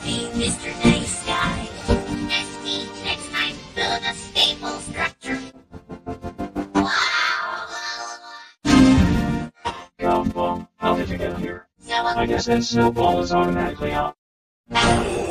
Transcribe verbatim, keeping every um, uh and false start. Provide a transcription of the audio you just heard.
Hey, Mister Nice Guy. S T, next time, build a stable structure. Wow! Come on, how did you get here? So, uh, I guess that snowball is automatically out.